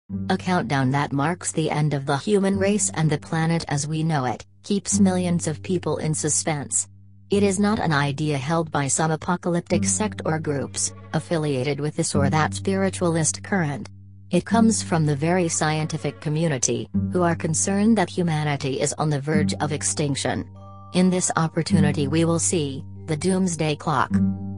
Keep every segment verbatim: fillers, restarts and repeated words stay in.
A countdown that marks the end of the human race and the planet as we know it, keeps millions of people in suspense. It is not an idea held by some apocalyptic sect or groups, affiliated with this or that spiritualist current. It comes from the very scientific community, who are concerned that humanity is on the verge of extinction. In this opportunity we will see, the Doomsday Clock.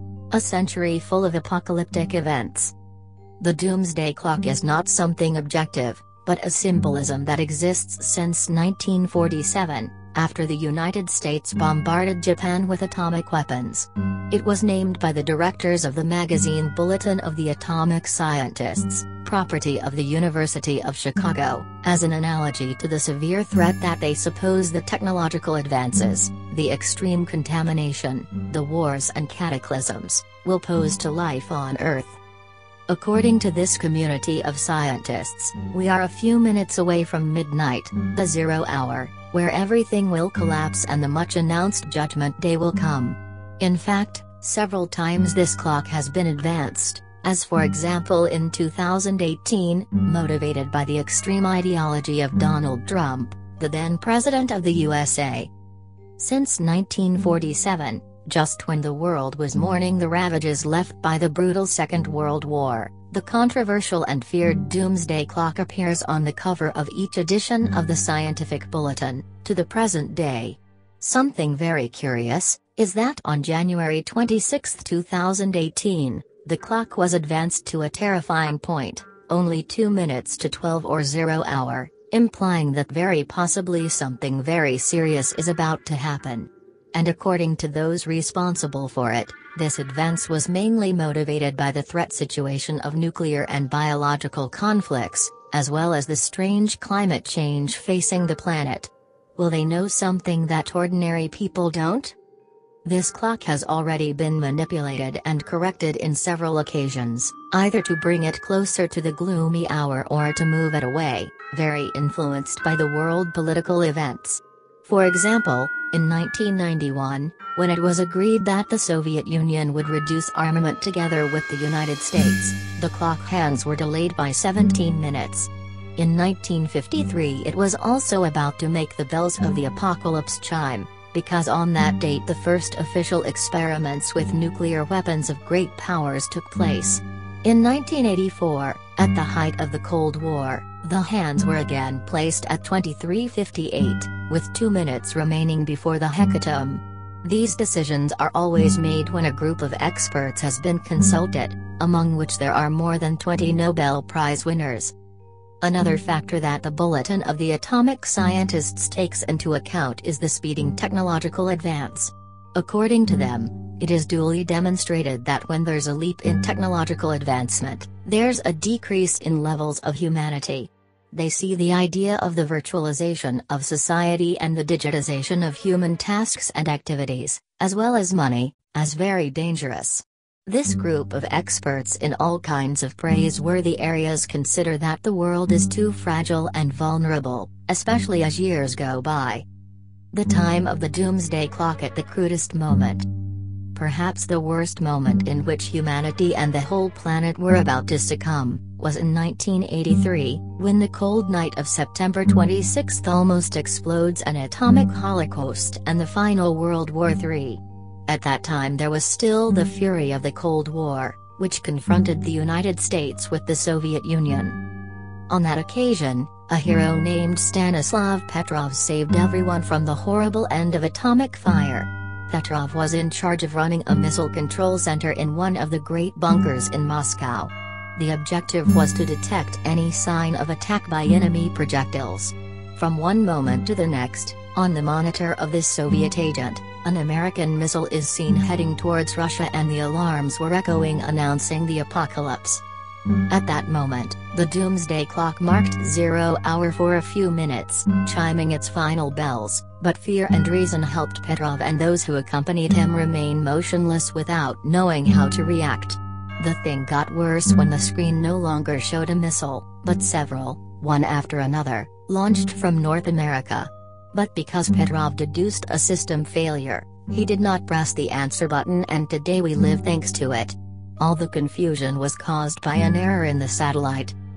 A century full of apocalyptic events. The Doomsday Clock is not something objective, but a symbolism that exists since nineteen forty-seven, after the United States bombarded Japan with atomic weapons. It was named by the directors of the magazine Bulletin of the Atomic Scientists, property of the University of Chicago, as an analogy to the severe threat that they suppose the technological advances, the extreme contamination, the wars and cataclysms, will pose to life on Earth. According to this community of scientists, we are a few minutes away from midnight, the zero hour, where everything will collapse and the much-announced Judgment Day will come. In fact, several times this clock has been advanced, as for example in two thousand eighteen, motivated by the extreme ideology of Donald Trump, the then President of the U S A. Since nineteen forty-seven, just when the world was mourning the ravages left by the brutal Second World War, the controversial and feared Doomsday Clock appears on the cover of each edition of the Scientific Bulletin, to the present day. Something very curious, is that on January twenty-sixth two thousand eighteen, the clock was advanced to a terrifying point, only two minutes to twelve or zero hour, implying that very possibly something very serious is about to happen. And according to those responsible for it, this advance was mainly motivated by the threat situation of nuclear and biological conflicts, as well as the strange climate change facing the planet. Will they know something that ordinary people don't? This clock has already been manipulated and corrected in several occasions, either to bring it closer to the gloomy hour or to move it away, very influenced by the world political events. For example, in nineteen ninety-one, when it was agreed that the Soviet Union would reduce armament together with the United States, the clock hands were delayed by seventeen minutes. In nineteen fifty-three it was also about to make the bells of the apocalypse chime, because on that date the first official experiments with nuclear weapons of great powers took place. In nineteen eighty-four, at the height of the Cold War, the hands were again placed at twenty-three fifty-eight, with two minutes remaining before the hecatomb. These decisions are always made when a group of experts has been consulted, among which there are more than twenty Nobel Prize winners. Another factor that the Bulletin of the Atomic Scientists takes into account is the speeding technological advance. According to them, it is duly demonstrated that when there's a leap in technological advancement, there's a decrease in levels of humanity. They see the idea of the virtualization of society and the digitization of human tasks and activities, as well as money, as very dangerous. This group of experts in all kinds of praiseworthy areas consider that the world is too fragile and vulnerable, especially as years go by. The time of the Doomsday Clock at the crudest moment. Perhaps the worst moment in which humanity and the whole planet were about to succumb, was in nineteen eighty-three, when the cold night of September twenty-sixth almost explodes an atomic holocaust and the final World War Three. At that time there was still the fury of the Cold War, which confronted the United States with the Soviet Union. On that occasion, a hero named Stanislav Petrov saved everyone from the horrible end of atomic fire. Petrov was in charge of running a missile control center in one of the great bunkers in Moscow. The objective was to detect any sign of attack by enemy projectiles. From one moment to the next, on the monitor of this Soviet agent, an American missile is seen heading towards Russia and the alarms were echoing announcing the apocalypse. At that moment, the Doomsday Clock marked zero hour for a few minutes, chiming its final bells, but fear and reason helped Petrov and those who accompanied him remain motionless without knowing how to react. The thing got worse when the screen no longer showed a missile, but several, one after another, launched from North America. But because Petrov deduced a system failure, he did not press the answer button, and today we live thanks to it. All the confusion was caused by an error in the satellite.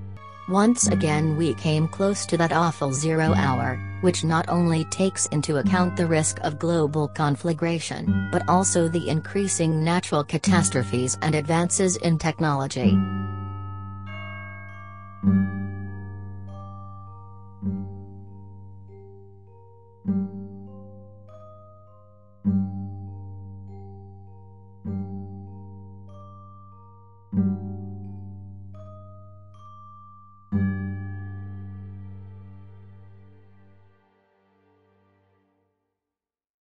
Once again we came close to that awful zero hour, which not only takes into account the risk of global conflagration, but also the increasing natural catastrophes and advances in technology. Thank you.